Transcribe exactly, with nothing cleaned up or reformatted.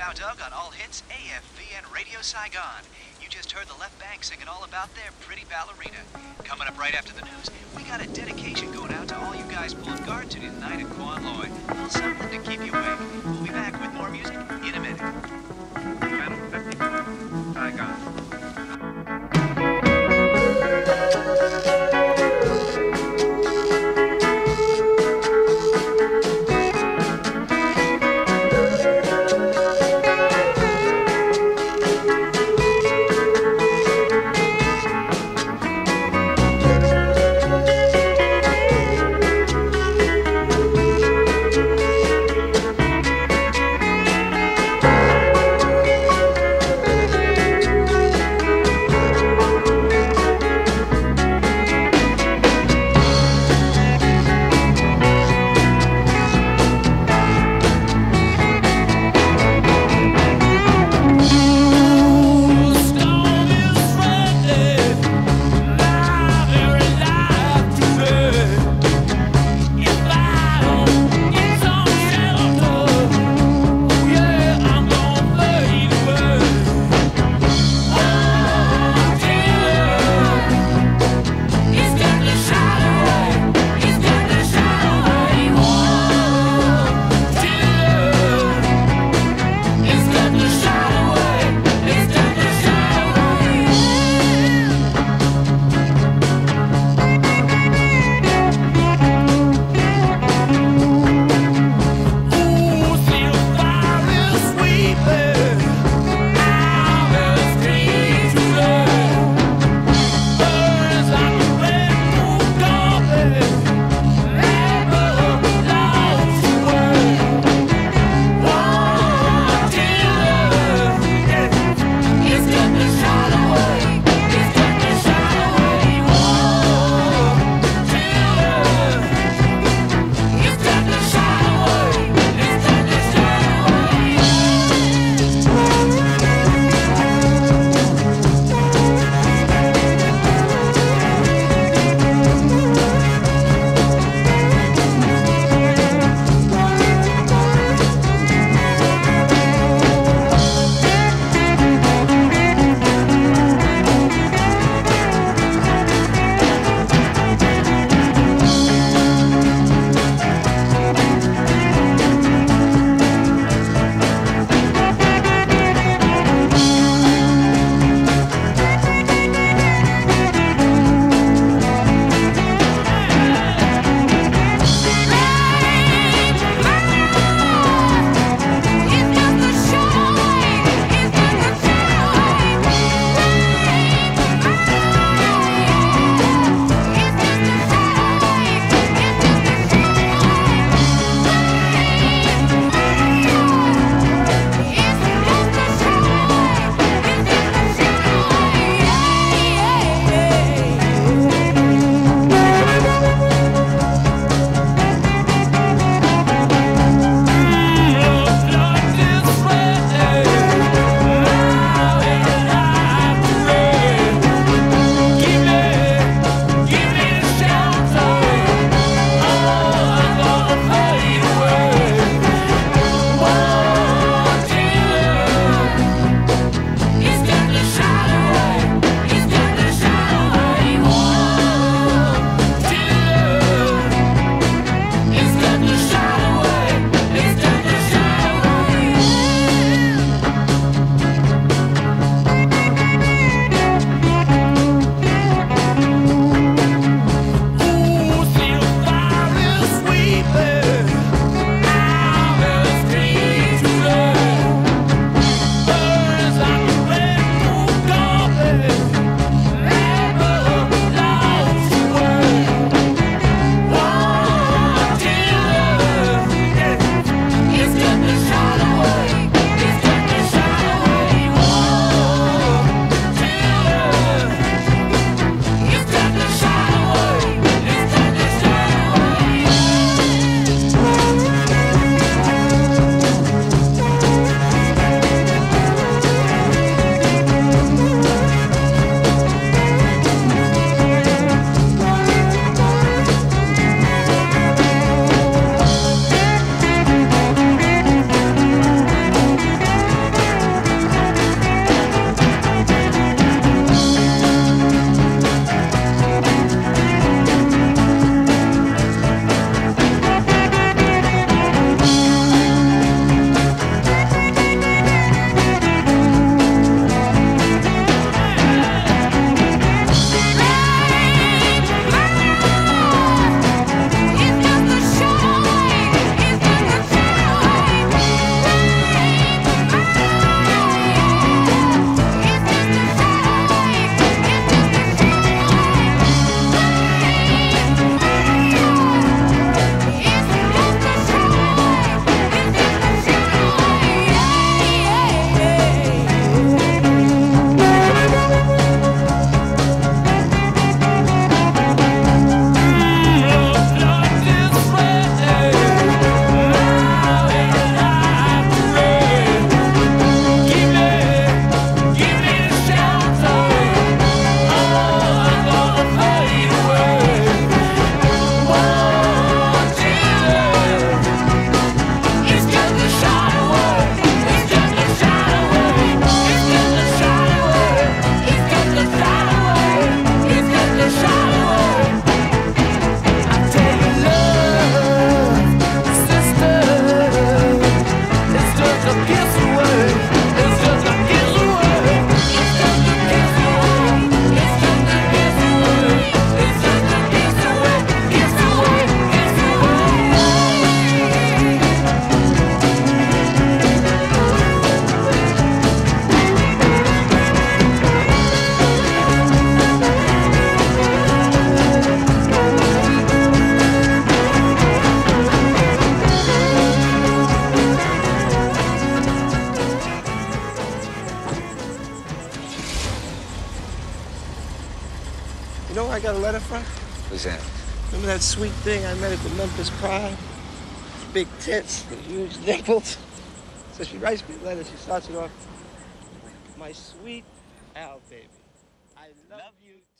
Chow Doug on All Hits A F V and Radio Saigon. You just heard the Left Bank singing all about their pretty ballerina. Coming up right after the news, we got a dedication going out to all you guys pulling guard to tonight at Quan Loy. A little something to keep you awake. We'll be back with more music in a minute. Channel fifty-four, Saigon. I got a letter from? Who's that? Remember that sweet thing I met at the Memphis Pride? Big tits, the huge nipples. So she writes me a letter. She starts it off, my sweet Al, baby. I love you.